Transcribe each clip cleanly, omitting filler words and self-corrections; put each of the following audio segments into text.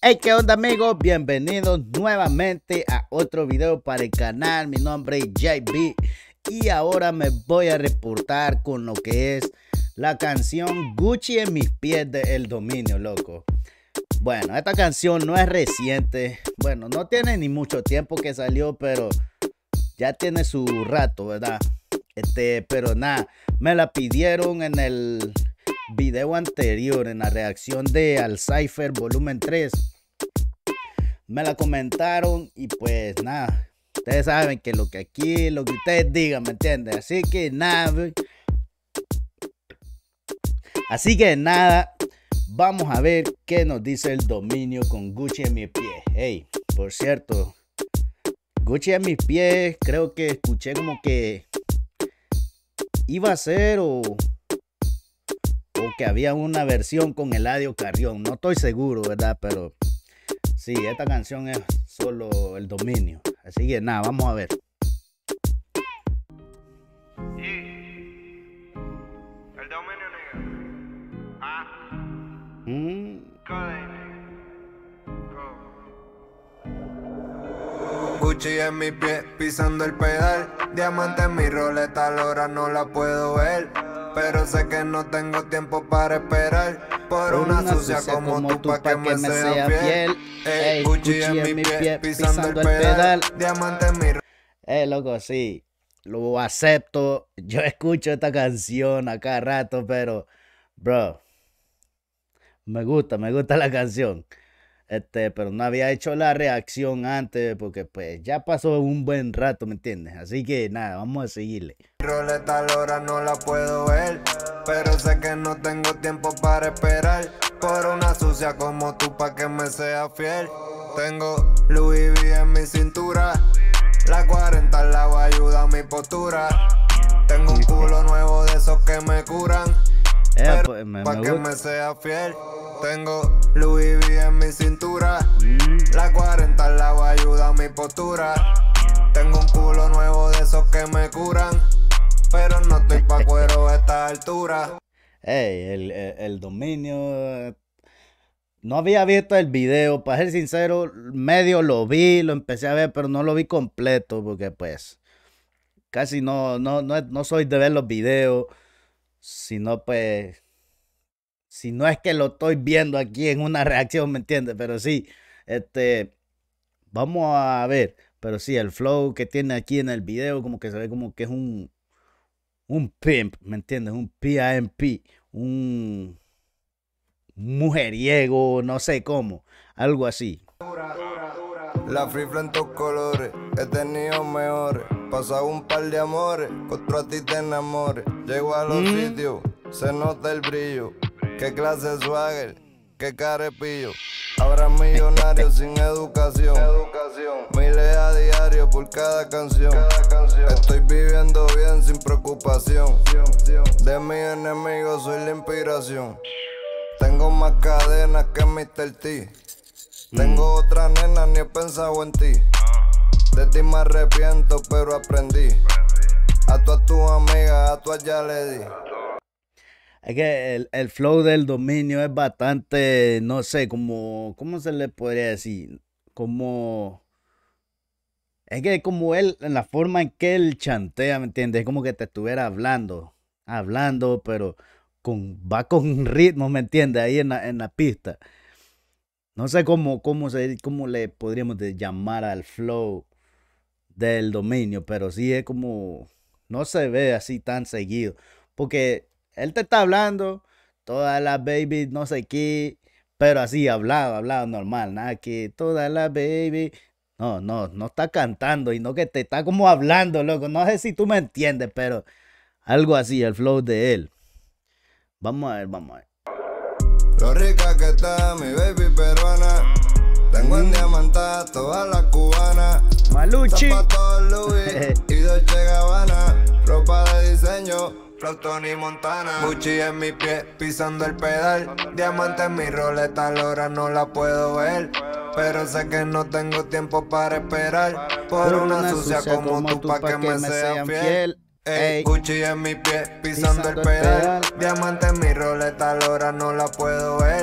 Hey, ¿qué onda, amigos? Bienvenidos nuevamente a otro video para el canal. Mi nombre es JB y ahora me voy a reportar con lo que es la canción Gucci en mis pies de El Dominio, loco. Bueno, esta canción no es reciente. Bueno, no tiene ni mucho tiempo que salió, pero ya tiene su rato, ¿verdad? Pero nada, me la pidieron en el video anterior, en la reacción de Al Cypher volumen 3. Me la comentaron y pues nada, ustedes saben que lo que ustedes digan, ¿me entienden? Así que nada, vamos a ver qué nos dice El Dominio con Gucci en mis pies. Hey, por cierto, Gucci en mis pies, creo que escuché como que iba a ser o que había una versión con Eladio Carrión. No estoy seguro, ¿verdad? Pero sí, esta canción es solo El Dominio. Así que nada, vamos a ver. El Dominio, nigga. Ah. Gucci en mi pie, pisando el pedal. Diamante en mi roleta, a la hora no la puedo ver. Pero sé que no tengo tiempo para esperar por una sucia como tú pa' que me sea fiel. Ey, Gucci en mi pie, pisando el pedal. Diamante en mi loco, sí, lo acepto. Yo escucho esta canción a cada rato, pero, bro, me gusta la canción. Pero no había hecho la reacción antes porque pues ya pasó un buen rato, ¿me entiendes? Así que nada, vamos a seguirle. Roleta a la hora no la puedo ver, pero sé que no tengo tiempo para esperar por una sucia como tú pa' que me sea fiel. Tengo Louis V en mi cintura, la 40 al lado ayuda a mi postura. Tengo un culo nuevo de esos que me curan, pues, pa' que me sea fiel. Tengo Louis V en mi cintura, la 40 al lado ayuda a mi postura. Tengo un culo nuevo de esos que me curan, pero no estoy pa' cuero a esta altura. Hey, el Dominio. No había visto el video, para ser sincero, medio lo vi, lo empecé a ver, pero no lo vi completo porque pues casi no soy de ver los videos, sino pues, si no es que lo estoy viendo aquí en una reacción, ¿me entiendes? Pero sí, vamos a ver, pero sí, el flow que tiene aquí en el video como que se ve como que es un pimp, ¿me entiendes? Un PIMP, un mujeriego, no sé cómo, algo así. La frifla en tus colores, he tenido mejores, pasado un par de amores, contra a ti te enamores. Llego a los sitios, se nota el brillo, qué clase de swagger, qué carepillo. Habrá millonarios sin educación, miles a diario por cada canción. Estoy viviendo bien sin preocupación, de mis enemigos soy la inspiración. Tengo más cadenas que Mr. T. Tengo otra nena, ni he pensado en ti. De ti me arrepiento, pero aprendí. A tu amiga, a tu ya le di. Es que el flow del Dominio es bastante, no sé, ¿cómo se le podría decir? Es que como él, en la forma en que él chantea, ¿me entiendes? Es como que te estuviera hablando, pero va con ritmo, ¿me entiendes? Ahí en la pista. No sé cómo le podríamos llamar al flow del Dominio, pero sí es como, no se ve así tan seguido, porque él te está hablando, todas las babies, no sé qué, pero así hablado normal, nada que todas las babies, no está cantando, y no que te está como hablando, loco, no sé si tú me entiendes, pero algo así, el flow de él. Vamos a ver. Lo rica que está mi baby peruana. Tengo en diamantada todas las cubanas. Maluchi. Zapatos Louis y Dolce Gabbana. Ropa de diseño, Flow Tony Montana. Gucci en mi pie, pisando el pedal. Diamante en mi roleta, a la hora no la puedo ver. Pero sé que no tengo tiempo para esperar por una sucia como tú pa' que me sea fiel. Ey, Gucci en mi pie, pisando el pedal. Diamante en mi roleta, a la hora no la puedo ver.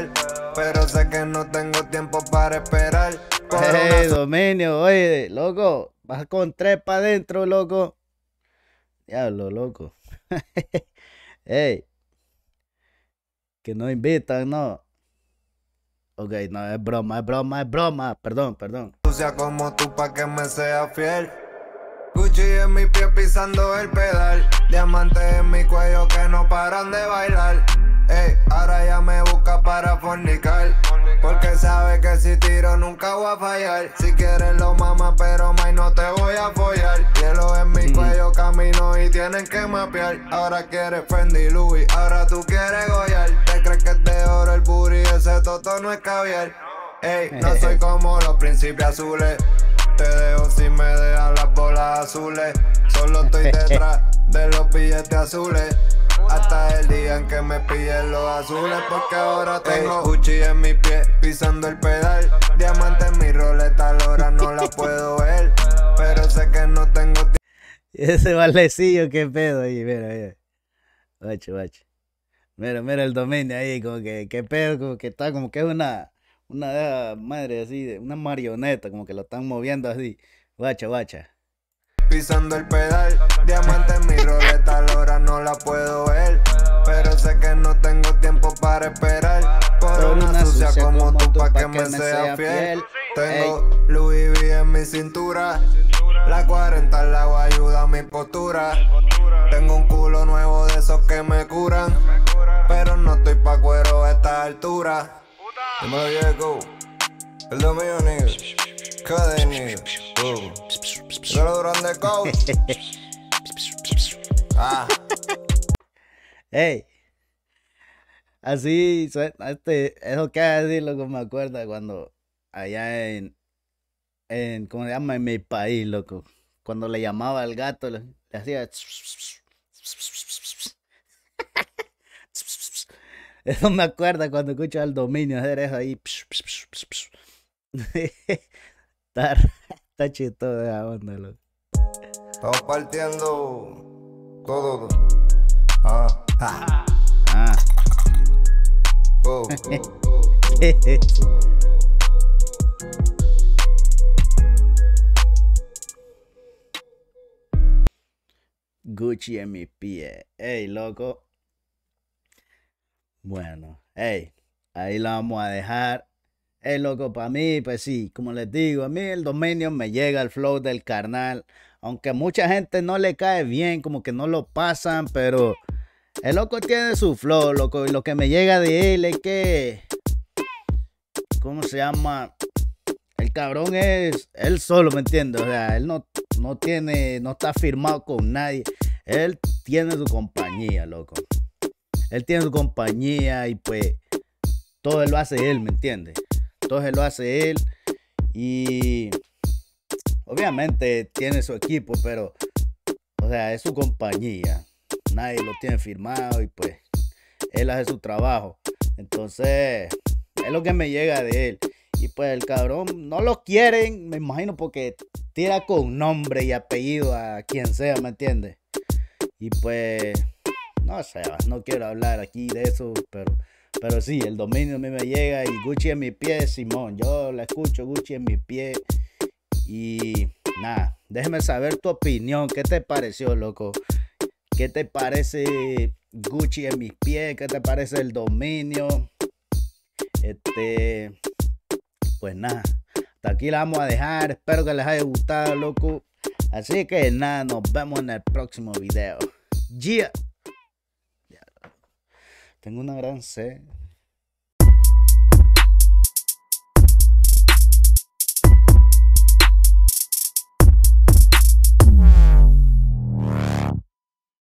pero sé que no tengo tiempo para esperar. Hey, dominio, oye, loco, vas con 3 para adentro, loco. Diablo, loco. Hey, que no invitan, no. Ok, no, es broma, es broma, es broma. Perdón, perdón. Sea como tú pa' que me sea fiel. Gucci en mi pie pisando el pedal. Diamantes en mi cuello que no paran de bailar. Ey, ahora ya me busca para fornicar. Porque sabe que si tiro nunca voy a fallar. Si quieres lo mama, pero más no te voy a follar. Hielo en mi cuello camino y tienen que mapear. Ahora quieres Fendi Louis, ahora tú quieres Goyal. Te crees que es de oro el booty, ese toto no es caviar. Ey, no soy como los principios azules. Te dejo si me dejan las bolas azules. Solo estoy detrás de los billetes azules. Hasta el día en que me pillen los azules. Porque ahora tengo Gucci en mi pie, pisando el pedal. Diamante en mi roleta, la hora no la puedo ver. Pero sé que no tengo tiempo. Ese valecillo, qué pedo ahí, mira, mira. Bacho, bacho. Mira, mira el dominio ahí, como que, qué pedo, como que está, como que es una madre así, una marioneta, como que lo están moviendo así. Guacha, guacha. Pisando el pedal, diamante en mi roleta, la hora no la puedo ver. Pero sé que no tengo tiempo para esperar. Por una sucia como tú pa' que me sea fiel. Tengo Louis V en mi cintura. La 40 al lado ayuda a mi postura. Tengo un culo nuevo de esos que me curan. Pero no estoy pa' cuero a esta altura. Dímelo, Diego. El dominio, nigga. Cada nigga. Solo durante coach. Hey, así, eso que así, loco, me acuerda cuando allá ¿cómo se llama? En mi país, loco. Cuando le llamaba al gato, le hacía. Eso me acuerda cuando escucho al dominio hacer eso ahí. Está chistoso esa onda, loco. Estamos partiendo todo. ¿Qué es eso? Gucci en mi pie. Ey, loco. Bueno, ey, ahí la vamos a dejar. Ey, loco, para mí, pues sí, como les digo, a mí el dominio me llega el flow del carnal. Aunque a mucha gente no le cae bien, como que no lo pasan, pero el loco tiene su flow, loco. Y lo que me llega de él es que, ¿cómo se llama? El cabrón es él solo, ¿me entiendes? O sea, él no está firmado con nadie. Él tiene su compañía, loco. Él tiene su compañía y pues todo él lo hace él, ¿me entiendes? Todo él lo hace él y obviamente tiene su equipo, pero o sea, es su compañía. Nadie lo tiene firmado y pues él hace su trabajo. Entonces, es lo que me llega de él. Y pues el cabrón no lo quieren, me imagino, porque tira con nombre y apellido a quien sea, ¿me entiendes? Y pues, no sé, no quiero hablar aquí de eso, pero sí, el dominio a mí me llega y Gucci en mi pie, Simón. Yo la escucho, Gucci en mi pie. Y nada, déjame saber tu opinión. ¿Qué te pareció, loco? ¿Qué te parece Gucci en mis pies? ¿Qué te parece el dominio? Pues nada, hasta aquí la vamos a dejar. Espero que les haya gustado, loco. Así que nada, nos vemos en el próximo video. Yeah. Tengo una gran sed.